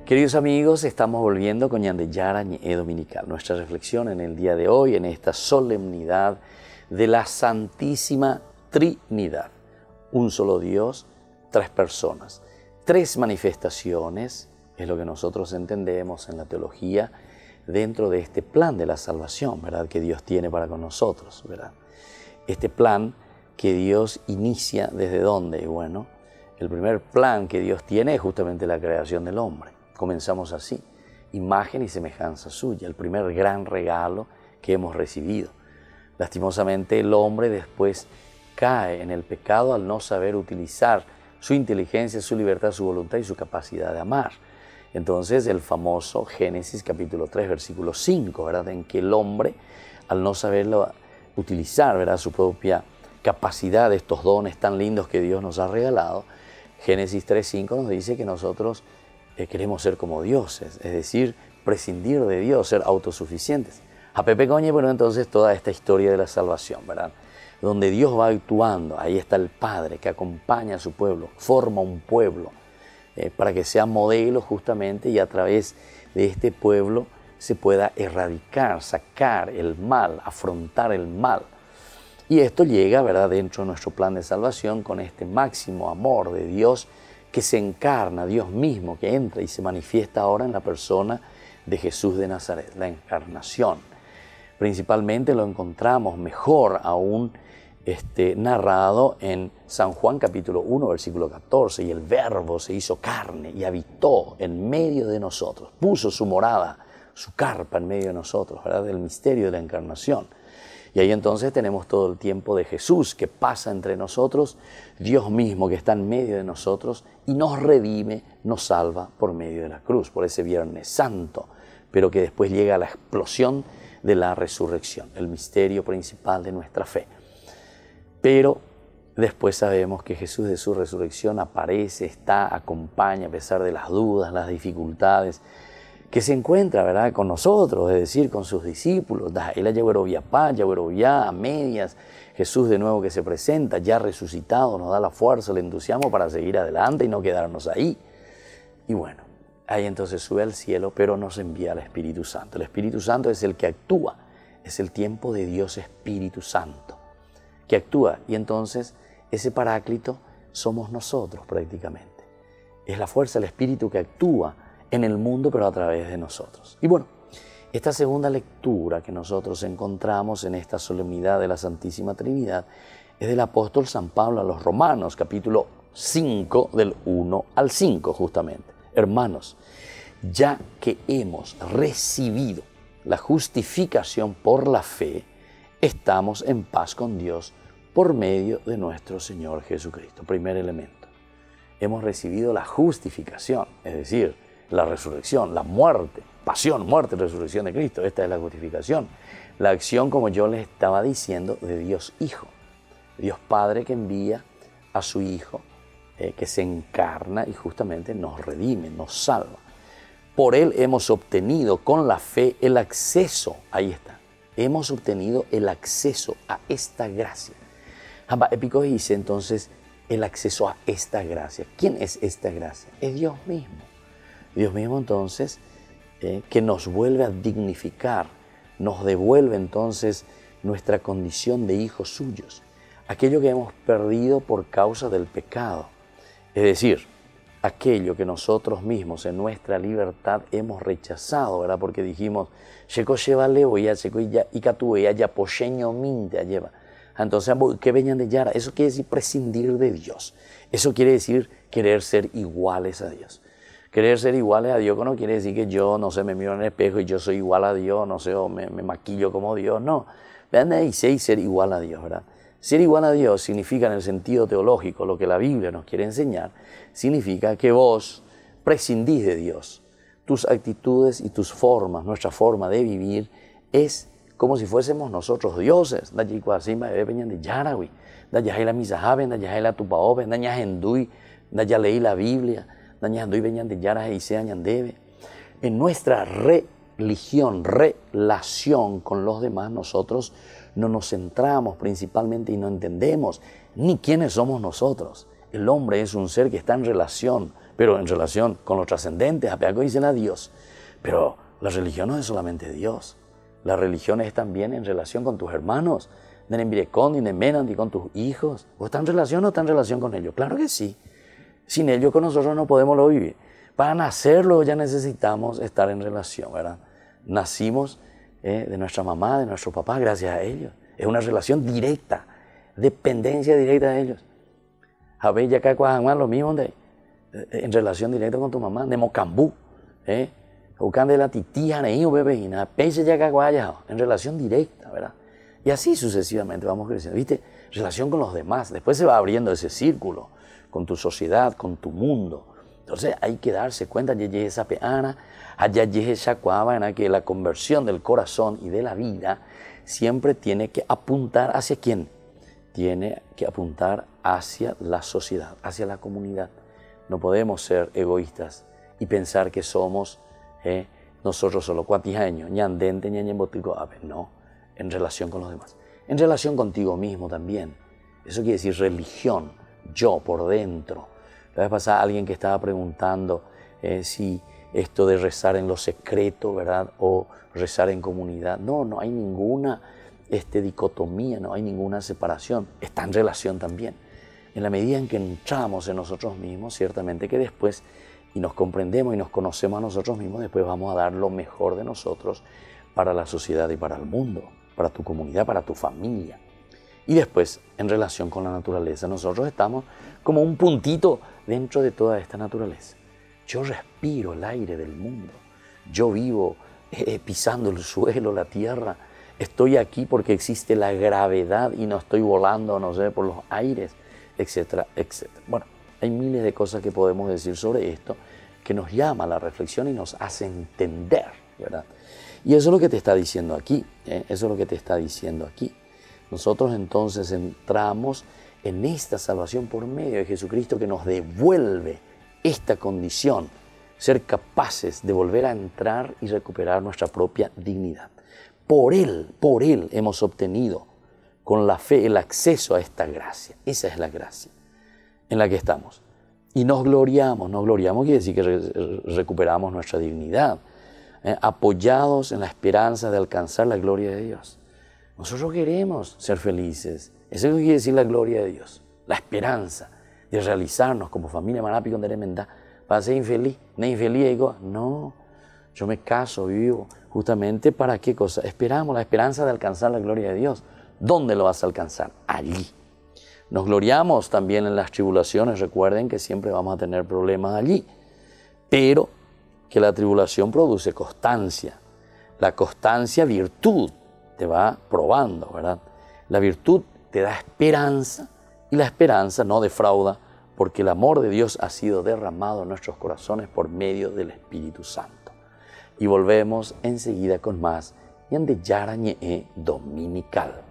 Queridos amigos, estamos volviendo con Ñandeyara Ñe Dominical. Nuestra reflexión en el día de hoy, en esta solemnidad de la Santísima Trinidad. Un solo Dios, tres personas, tres manifestaciones, es lo que nosotros entendemos en la teología dentro de este plan de la salvación, ¿verdad?, que Dios tiene para con nosotros, ¿verdad? Este plan que Dios inicia, ¿desde dónde? Bueno, el primer plan que Dios tiene es justamente la creación del hombre. Comenzamos así, imagen y semejanza suya, el primer gran regalo que hemos recibido. Lastimosamente el hombre después cae en el pecado al no saber utilizar su inteligencia, su libertad, su voluntad y su capacidad de amar. Entonces el famoso Génesis capítulo 3 versículo 5, ¿verdad?, en que el hombre al no saberlo utilizar, ¿verdad?, su propia capacidad de estos dones tan lindos que Dios nos ha regalado, Génesis 3:5 nos dice que nosotros queremos ser como dioses, es decir, prescindir de Dios, ser autosuficientes. A Pepe Coñe, bueno, entonces toda esta historia de la salvación, ¿verdad?, donde Dios va actuando, ahí está el Padre que acompaña a su pueblo, forma un pueblo para que sea modelo justamente y a través de este pueblo se pueda erradicar, sacar el mal, afrontar el mal. Y esto llega, ¿verdad?, dentro de nuestro plan de salvación con este máximo amor de Dios que se encarna, Dios mismo que entra y se manifiesta ahora en la persona de Jesús de Nazaret, la encarnación. Principalmente lo encontramos mejor aún narrado en San Juan capítulo 1 versículo 14, y el Verbo se hizo carne y habitó en medio de nosotros, puso su morada, su carpa en medio de nosotros, ¿verdad?, del misterio de la encarnación. Y ahí entonces tenemos todo el tiempo de Jesús que pasa entre nosotros, Dios mismo que está en medio de nosotros y nos redime, nos salva por medio de la cruz, por ese Viernes Santo, pero que después llega a la explosión de la resurrección, el misterio principal de nuestra fe. Pero después sabemos que Jesús de su resurrección aparece, está, acompaña a pesar de las dudas, las dificultades, que se encuentra, ¿verdad?, con nosotros, es decir, con sus discípulos. Él a medias, Jesús de nuevo que se presenta, ya resucitado, nos da la fuerza, el entusiasmo para seguir adelante y no quedarnos ahí. Y bueno, ahí entonces sube al cielo, pero nos envía al Espíritu Santo. El Espíritu Santo es el que actúa, es el tiempo de Dios Espíritu Santo, que actúa. Y entonces ese Paráclito somos nosotros prácticamente. Es la fuerza del Espíritu que actúa en el mundo, pero a través de nosotros. Y bueno, esta segunda lectura que nosotros encontramos en esta solemnidad de la Santísima Trinidad es del apóstol San Pablo a los Romanos, capítulo 5, del 1 al 5 justamente. Hermanos, ya que hemos recibido la justificación por la fe, estamos en paz con Dios por medio de nuestro Señor Jesucristo. Primer elemento. Hemos recibido la justificación, es decir, la resurrección, la muerte, pasión, muerte, resurrección de Cristo. Esta es la justificación. La acción, como yo les estaba diciendo, de Dios Hijo. Dios Padre que envía a su Hijo, que se encarna y justamente nos redime, nos salva. Por Él hemos obtenido con la fe el acceso, ahí está, hemos obtenido el acceso a esta gracia. Hamba Épico dice entonces el acceso a esta gracia. ¿Quién es esta gracia? Es Dios mismo. Dios mismo entonces que nos vuelve a dignificar, nos devuelve entonces nuestra condición de hijos suyos, aquello que hemos perdido por causa del pecado, es decir, aquello que nosotros mismos en nuestra libertad hemos rechazado, ¿verdad? Porque dijimos, entonces, ¿qué venían de Yara? Eso quiere decir prescindir de Dios, eso quiere decir querer ser iguales a Dios. Querer ser iguales a Dios no quiere decir que yo, no sé, me miro en el espejo y yo soy igual a Dios, no sé, o me maquillo como Dios, no. Vean ahí, ser igual a Dios, ¿verdad? Ser igual a Dios significa en el sentido teológico, lo que la Biblia nos quiere enseñar, significa que vos prescindís de Dios. Tus actitudes y tus formas, nuestra forma de vivir es como si fuésemos nosotros dioses. Leí la Biblia. En nuestra religión, relación con los demás, nosotros no nos centramos principalmente y no entendemos ni quiénes somos nosotros. El hombre es un ser que está en relación, pero en relación con lo trascendente, apeaco dicen a Dios. Pero la religión no es solamente Dios. La religión es también en relación con tus hermanos, y con tus hijos. ¿O está en relación o está en relación con ellos? Claro que sí. Sin ellos con nosotros no podemos lo vivir. Para nacerlo ya necesitamos estar en relación, ¿verdad? Nacimos de nuestra mamá, de nuestro papá, gracias a ellos. Es una relación directa, dependencia directa de ellos. A ver, ya acá lo mismo en relación directa con tu mamá, de Mocambú, buscando de la titija, en relación directa, ¿verdad? Y así sucesivamente vamos creciendo, ¿viste? Relación con los demás. Después se va abriendo ese círculo con tu sociedad, con tu mundo. Entonces hay que darse cuenta, esa peana, allá esa cuava, que la conversión del corazón y de la vida siempre tiene que apuntar hacia quién. Tiene que apuntar hacia la sociedad, hacia la comunidad. No podemos ser egoístas y pensar que somos nosotros solo cuatijaños, ñandente, ñañembotico, no, en relación con los demás. En relación contigo mismo también. Eso quiere decir religión, yo por dentro. La vez pasada alguien que estaba preguntando si esto de rezar en lo secreto, ¿verdad? O rezar en comunidad. No hay ninguna dicotomía, no hay ninguna separación. Está en relación también. En la medida en que entramos en nosotros mismos, ciertamente que después, y nos comprendemos y nos conocemos a nosotros mismos, después vamos a dar lo mejor de nosotros para la sociedad y para el mundo, para tu comunidad, para tu familia. Y después, en relación con la naturaleza, nosotros estamos como un puntito dentro de toda esta naturaleza. Yo respiro el aire del mundo. Yo vivo pisando el suelo, la tierra. Estoy aquí porque existe la gravedad y no estoy volando, no sé, por los aires, etcétera, etcétera. Bueno, hay miles de cosas que podemos decir sobre esto que nos llama a la reflexión y nos hace entender, ¿verdad? Y eso es lo que te está diciendo aquí, eso es lo que te está diciendo aquí. Nosotros entonces entramos en esta salvación por medio de Jesucristo que nos devuelve esta condición, ser capaces de volver a entrar y recuperar nuestra propia dignidad. Por Él hemos obtenido con la fe el acceso a esta gracia. Esa es la gracia en la que estamos. Y nos gloriamos quiere decir que recuperamos nuestra dignidad, apoyados en la esperanza de alcanzar la gloria de Dios. Nosotros queremos ser felices. Eso es lo que quiere decir la gloria de Dios. La esperanza de realizarnos como familia Manapi con Deremendá. Para ser infeliz. No infeliz, digo, no. Yo me caso, vivo. Justamente para qué cosa. Esperamos la esperanza de alcanzar la gloria de Dios. ¿Dónde lo vas a alcanzar? Allí. Nos gloriamos también en las tribulaciones. Recuerden que siempre vamos a tener problemas allí. Pero que la tribulación produce constancia. La constancia, virtud. Te va probando, ¿verdad? La virtud te da esperanza y la esperanza no defrauda porque el amor de Dios ha sido derramado en nuestros corazones por medio del Espíritu Santo. Y volvemos enseguida con más Ñande Yara Ñe'e Dominical.